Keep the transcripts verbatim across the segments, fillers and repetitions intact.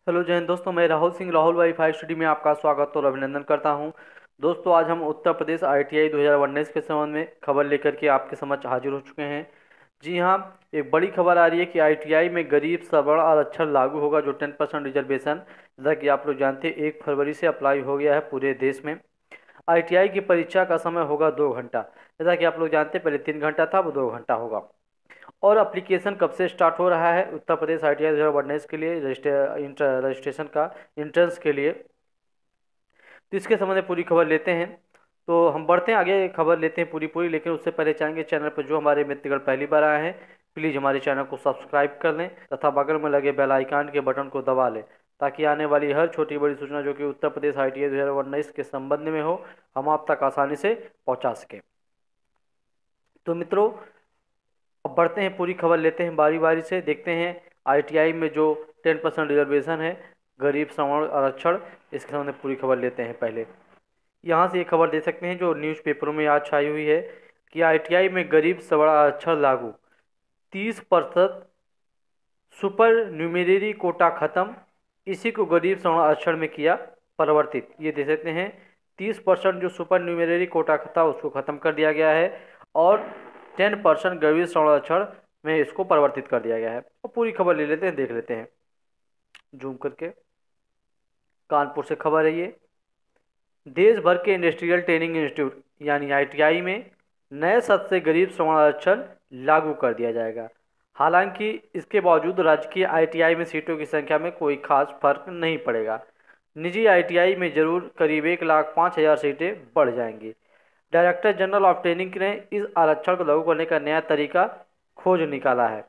Hello जय हिंद दोस्तों, मैं Rahul Singh Rahul wifi study में आपका स्वागत और अभिनंदन करता हूं। दोस्तों, आज हम उत्तर प्रदेश आईटीआई दो हज़ार उन्नीस के संबंध में खबर लेकर के आपके समक्ष हाजिर हो चुके हैं। जी हां, एक बड़ी खबर आ रही है कि आईटीआई में गरीब सवर्ण आरक्षण लागू होगा, जो टेन परसेंट रिजर्वेशन, जैसा कि आप लोग जानते हैं, एक फरवरी से अप्लाई हो गया है पूरे देश में। आईटीआई की परीक्षा का समय होगा दो घंटा। जैसा कि आप लोग जानते हैं, पहले तीन घंटा था, वो दो घंटा होगा। और एप्लीकेशन कब से स्टार्ट हो रहा है Uttar Pradesh I T I दो हज़ार उन्नीस के लिए रजिस्ट्रेशन का, इंट्रेंस के लिए? तो इसके संबंध में पूरी खबर लेते हैं। तो हम बढ़ते हैं आगे, खबर लेते हैं पूरी पूरी। लेकिन उससे पहले चाहेंगे, चैनल पर जो हमारे मित्रगण पहली बार आए हैं, प्लीज़ हमारे चैनल को सब्सक्राइब कर लें तथा बगल में लगे बेल आइकन के बटन को दबा लें, ताकि आने वाली हर छोटी बड़ी सूचना जो कि Uttar Pradesh I T I दो हज़ार उन्नीस के संबंध में हो, हम आप तक आसानी से पहुँचा सकें। तो मित्रों, अब बढ़ते हैं, पूरी खबर लेते हैं बारी बारी से। देखते हैं आईटीआई में जो टेन परसेंट रिजर्वेशन है, गरीब सवर्ण आरक्षण, इसके सामने पूरी खबर लेते हैं। पहले यहाँ से ये खबर दे सकते हैं जो न्यूज़पेपरों में आज छाई हुई है कि आईटीआई में गरीब सवर्ण आरक्षण लागू, तीस प्रतिशत सुपर न्यूमेररी कोटा खत्म, इसी को गरीब सवर्ण आरक्षण में किया परिवर्तित। ये दे सकते हैं, तीस परसेंट जो सुपर न्यूमेररी कोटा था उसको ख़त्म कर दिया गया है और टेन परसेंट गरीब सवर्ण आरक्षण में इसको परिवर्तित कर दिया गया है। और पूरी खबर ले लेते हैं, देख लेते हैं जूम करके। कानपुर से खबर है ये। देश भर के इंडस्ट्रियल ट्रेनिंग इंस्टीट्यूट यानी आईटीआई में नए सत्र से गरीब सवर्ण आरक्षण लागू कर दिया जाएगा। हालांकि इसके बावजूद राज्य की आईटीआई में सीटों की संख्या में कोई खास फर्क नहीं पड़ेगा। निजी आईटीआई में जरूर करीब एक लाख पाँच हज़ार सीटें बढ़ जाएंगी। डायरेक्टर जनरल ऑफ ट्रेनिंग ने इस आरक्षण को लागू करने का नया तरीका खोज निकाला है।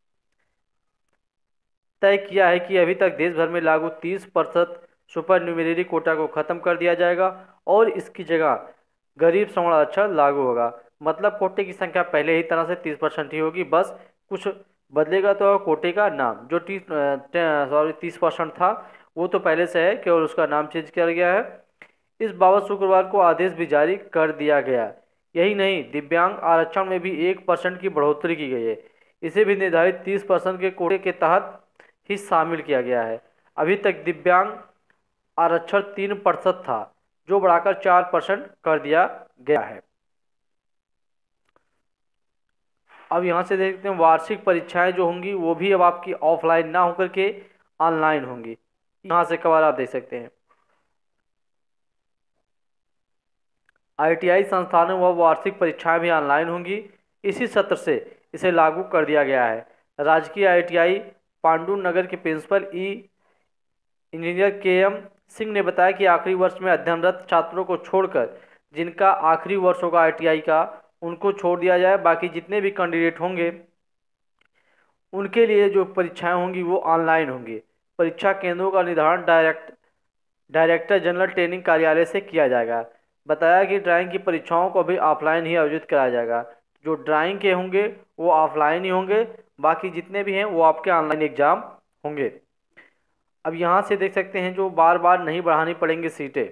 तय किया है कि अभी तक देश भर में लागू तीस प्रतिशत सुपर न्यूमेररी कोटा को खत्म कर दिया जाएगा और इसकी जगह गरीब सवर्ण आरक्षण लागू होगा। मतलब कोटे की संख्या पहले ही तरह से तीस परसेंट ही होगी, बस कुछ बदलेगा तो कोटे का नाम। जो तीस सॉरी तीस परसेंट था वो तो पहले से है, केवल उसका नाम चेंज किया गया है। इस बाबत शुक्रवार को आदेश भी जारी कर दिया गया। यही नहीं, दिव्यांग आरक्षण में भी एक परसेंट की बढ़ोतरी की गई है। इसे भी निर्धारित तीस परसेंट के कोटे के तहत ही शामिल किया गया है। अभी तक दिव्यांग आरक्षण तीन प्रतिशत था, जो बढ़ाकर चार परसेंट कर दिया गया है। अब यहाँ से देखते हैं, वार्षिक परीक्षाएं जो होंगी वो भी अब आपकी ऑफलाइन ना होकर के ऑनलाइन होंगी। यहाँ से खबर आप देख सकते हैं, आईटीआई संस्थानों व वार्षिक परीक्षाएं भी ऑनलाइन होंगी। इसी सत्र से इसे लागू कर दिया गया है। राजकीय आईटीआई पांडु नगर के principal E engineer K M Singh ने बताया कि आखिरी वर्ष में अध्ययनरत छात्रों को छोड़कर, जिनका आखिरी वर्ष होगा आईटीआई का, उनको छोड़ दिया जाए। बाकी जितने भी कैंडिडेट होंगे उनके लिए जो परीक्षाएं होंगी वो ऑनलाइन होंगी। परीक्षा केंद्रों का निर्धारण डायरेक्ट डायरेक्टर जनरल ट्रेनिंग कार्यालय से किया जाएगा। बताया कि ड्राइंग की परीक्षाओं को भी ऑफलाइन ही आयोजित कराया जाएगा। जो ड्राइंग के होंगे वो ऑफलाइन ही होंगे, बाकी जितने भी हैं वो आपके ऑनलाइन एग्जाम होंगे। अब यहाँ से देख सकते हैं, जो बार बार नहीं बढ़ानी पड़ेंगी सीटें।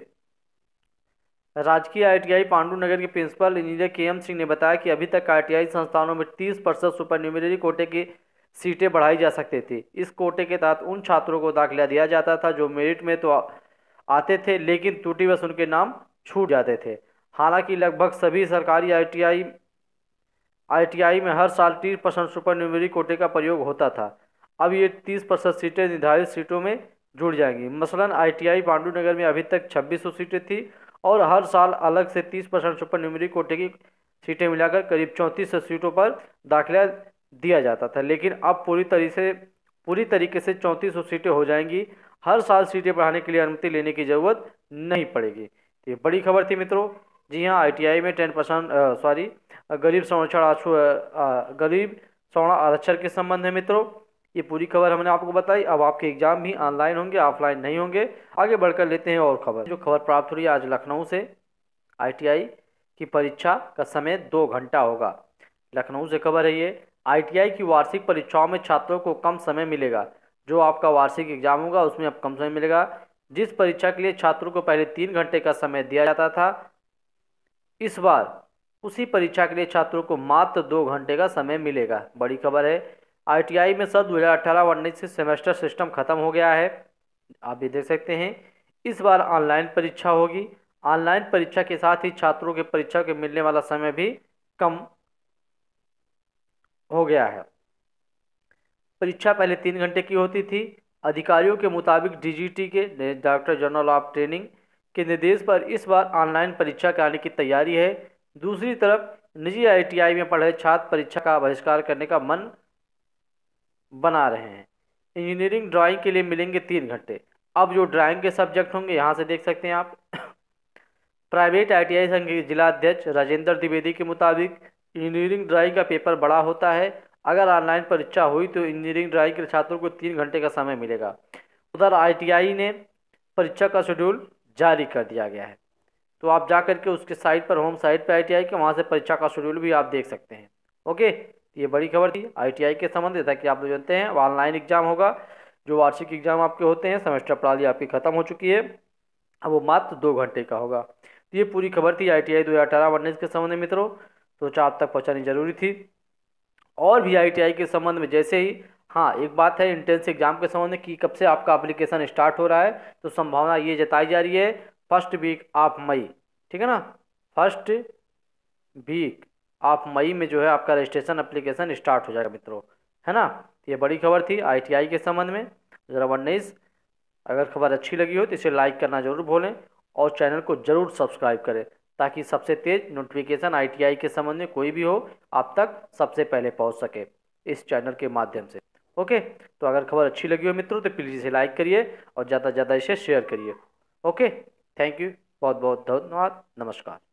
राजकीय आईटीआई पांडु नगर के principal engineer K M Singh ने बताया कि अभी तक आईटीआई संस्थानों में तीस प्रतिशत सुपर न्यूमेररी कोटे की सीटें बढ़ाई जा सकती थी। इस कोटे के तहत उन छात्रों को दाखिला दिया जाता था जो मेरिट में तो आते थे, लेकिन त्रुटिवश उनके नाम छूट जाते थे। हालांकि लगभग सभी सरकारी आईटीआई आईटीआई में हर साल तीस परसेंट सुपर न्यूमेररी कोटे का प्रयोग होता था। अब ये तीस परसेंट सीटें निर्धारित सीटों में जुड़ जाएंगी। मसलन आईटीआई पांडु नगर में अभी तक छब्बीस सौ सीटें थी और हर साल अलग से तीस परसेंट सुपर न्यूमेररी कोटे की सीटें मिलाकर करीब चौंतीस सौ सीटों पर दाखिला दिया जाता था। लेकिन अब पूरी तरीके से पूरी तरीके से चौंतीस सौ सीटें हो जाएंगी। हर साल सीटें बढ़ाने के लिए अनुमति लेने की ज़रूरत नहीं पड़ेगी। ये बड़ी खबर थी मित्रों। जी हाँ, आईटीआई में टेन परसेंट सॉरी गरीब संरक्षण गरीब सवर्ण आरक्षण के संबंध में मित्रों ये पूरी खबर हमने आपको बताई। अब आपके एग्जाम भी ऑनलाइन होंगे, ऑफलाइन नहीं होंगे। आगे बढ़कर लेते हैं और खबर। जो खबर प्राप्त हो रही है आज लखनऊ से, आईटीआई की परीक्षा का समय दो घंटा होगा। लखनऊ से खबर है ये। आईटीआई की वार्षिक परीक्षाओं में छात्रों को कम समय मिलेगा। जो आपका वार्षिक एग्जाम होगा उसमें अब कम समय मिलेगा। जिस परीक्षा के लिए छात्रों को पहले तीन घंटे का समय दिया जाता था, इस बार उसी परीक्षा के लिए छात्रों को मात्र दो घंटे का समय मिलेगा। बड़ी खबर है। आईटीआई में सब दो हज़ार अठारह उन्नीस से सेमेस्टर सिस्टम खत्म हो गया है। आप ये देख सकते हैं इस बार ऑनलाइन परीक्षा होगी। ऑनलाइन परीक्षा के साथ ही छात्रों के परीक्षा के मिलने वाला समय भी कम हो गया है। परीक्षा पहले तीन घंटे की होती थी। अधिकारियों के मुताबिक डीजीटी के डायरेक्टर जनरल ऑफ ट्रेनिंग के निर्देश पर इस बार ऑनलाइन परीक्षा के आने की तैयारी है। दूसरी तरफ निजी आईटीआई में पढ़ रहे छात्र परीक्षा का बहिष्कार करने का मन बना रहे हैं। इंजीनियरिंग ड्राइंग के लिए मिलेंगे तीन घंटे। अब जो ड्राइंग के सब्जेक्ट होंगे यहाँ से देख सकते हैं आप। प्राइवेट आईटीआई संघ के जिला अध्यक्ष राजेंद्र द्विवेदी के मुताबिक इंजीनियरिंग ड्राइंग का पेपर बड़ा होता है। अगर ऑनलाइन परीक्षा हुई तो इंजीनियरिंग ड्राइंग के छात्रों को तीन घंटे का समय मिलेगा। उधर आईटीआई ने परीक्षा का शेड्यूल जारी कर दिया गया है, तो आप जा करके उसके साइट पर, होम साइट पर आईटीआई के, वहाँ से परीक्षा का शेड्यूल भी आप देख सकते हैं। ओके, ये बड़ी खबर थी आईटीआई के संबंध में, ताकि आप लोग जानते हैं ऑनलाइन एग्जाम होगा। जो वार्षिक एग्जाम आपके होते हैं, सेमेस्टर प्रणाली आपकी खत्म हो चुकी है, अब वो मात्र दो घंटे का होगा। तो ये पूरी खबर थी आईटीआई दो हज़ार अठारह उन्नीस के संबंध में मित्रों, तो आप तक पहुँचानी जरूरी थी। और भी आईटीआई के संबंध में जैसे ही, हाँ एक बात है इंट्रेंस एग्जाम के संबंध में कि कब से आपका एप्लीकेशन स्टार्ट हो रहा है, तो संभावना ये जताई जा रही है फर्स्ट वीक ऑफ मई, ठीक है ना, फर्स्ट वीक ऑफ मई में जो है आपका रजिस्ट्रेशन एप्लीकेशन स्टार्ट हो जाएगा मित्रों, है ना। ये बड़ी खबर थी आईटीआई के संबंध में ज़रा उन्नीस। अगर खबर अच्छी लगी हो तो इसे लाइक करना जरूर भूलें और चैनल को जरूर सब्सक्राइब करें, ताकि सबसे तेज नोटिफिकेशन आईटीआई के संबंध में कोई भी हो आप तक सबसे पहले पहुंच सके इस चैनल के माध्यम से। ओके, तो अगर खबर अच्छी लगी हो मित्रों तो प्लीज़ इसे लाइक करिए और ज़्यादा से ज़्यादा इसे शेयर करिए। ओके, थैंक यू, बहुत बहुत धन्यवाद, नमस्कार।